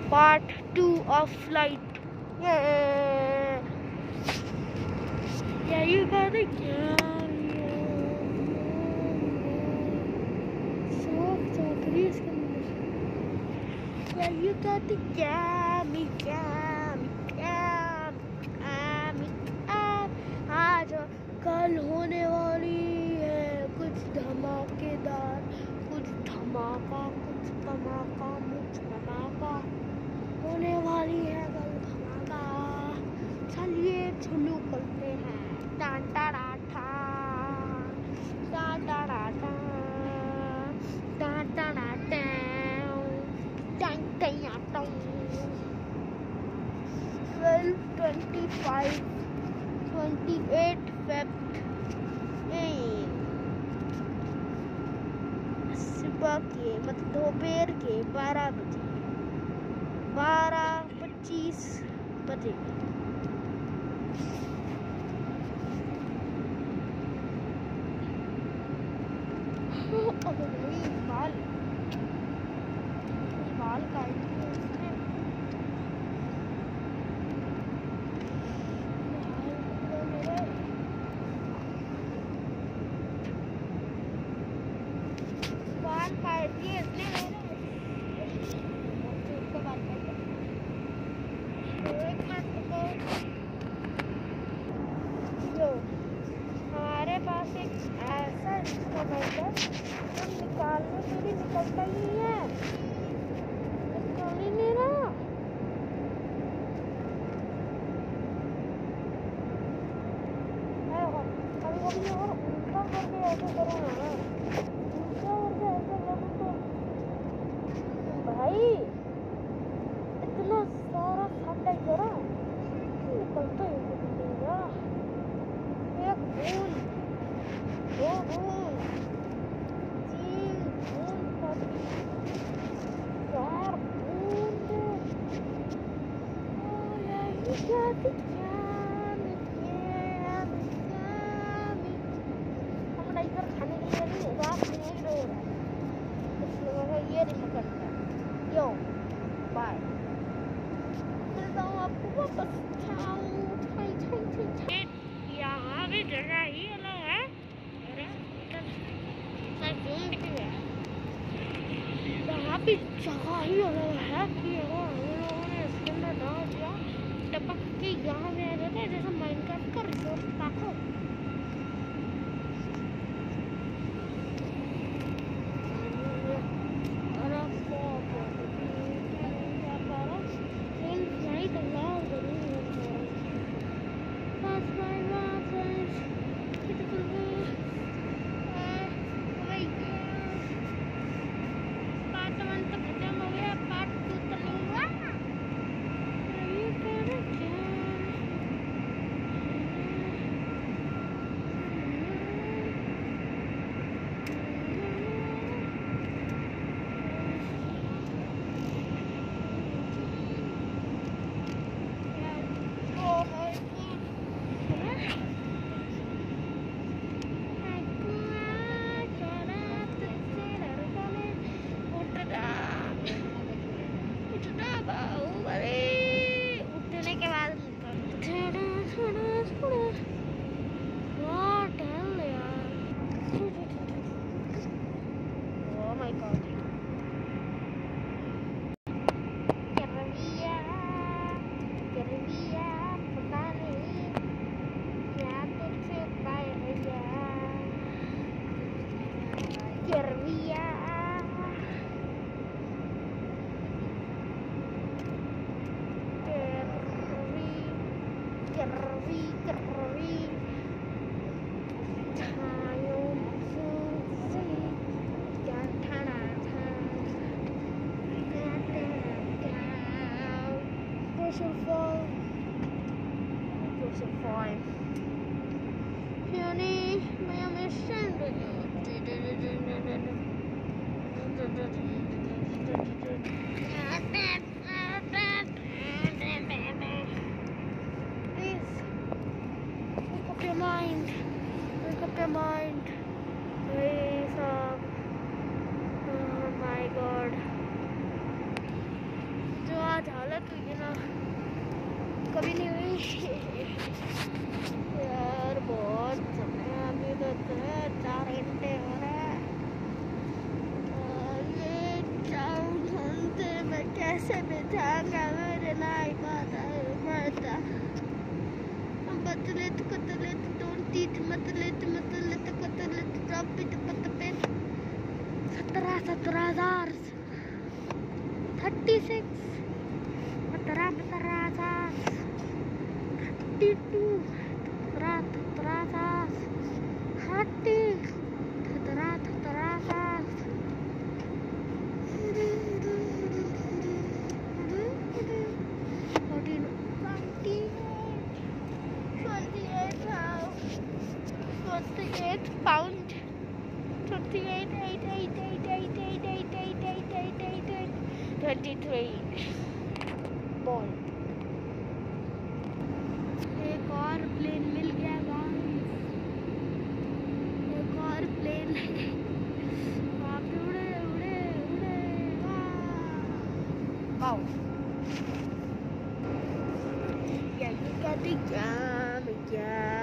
Part 2 of flight. Yeah, yeah, you got it. Yeah, you got the yummy. आज कल होने वाली है कुछ धमाकेदार, कुछ धमाका, कुछ धमाका, कुछ धमाका होने वाली है कल धमाका। चलिए शुरू करते हैं। टान टाड़ा ठा, टान टाड़ा ठा, टान टाड़ा टाउ, टान टाया टाउ। 12:25 28 Feb सुबह के मतलब दोपहर के 12 बजे 12:25 बजे। बाल काट दिए उसने। बाल काट दिए इसने जो हमारे पास एक ऐसा इंस्ट्रूमेंट है जो निकालने से भी निकलता ही है, निकल ही नहीं रहा। कभी और उल्टा करके ऐसे करो ना, उल्टा करके ऐसे करो तो भाई इतना सारा फटा करो निकलता ही नहीं रहा। एक बूंद, दो बूंद, 3 बूंद, 4 बूंद। इधर खाने के लिए नहीं रात में ही रह रहा है, कुछ लोगों का ये नहीं करता। यो बाय, चलता हूँ आपको वापस। यहाँ भी जगह ही अलग है। अरे यहाँ भी जगह ही अलग है कि हम लोगों ने इसके अंदर डाल दिया टपक के। यहाँ में आ जाता है जैसे माइनक्राफ्ट का रिसोर्स पाको। उठने के बाद oh my god, पता नहीं क्या तुझसे उपाय भैया। mind. Please, oh my god. जो आज कभी नहीं हुई यार। बहुत समय अभी तो 4 घंटे हो रहे हैं। मैं कैसे बिठाऊंगा मेरे नाई माता मतलेत कतलेत don't teach मतलेत कतलेत drop it 17,000 36 17,000 32 17,000 30 17,000 28 pound 28 23 बॉल। एक और प्लेन मिल गया गाइस, एक और प्लेन वहाँ पे उड़े उड़े उड़े वाओ। यही कहती क्या